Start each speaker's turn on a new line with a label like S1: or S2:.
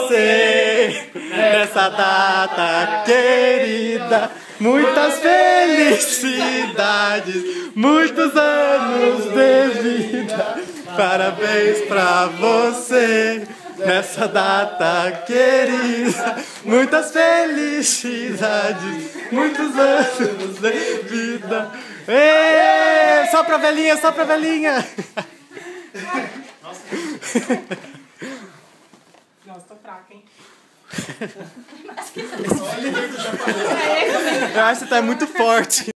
S1: você nessa data querida. Muitas felicidades, muitos anos de vida. Parabéns pra você nessa data querida. Muitas felicidades, muitos anos de vida. Êêê! Sopra a velhinha, sopra a velhinha.
S2: Nossa, tô fraca, hein?
S1: Eu acho que tá muito forte.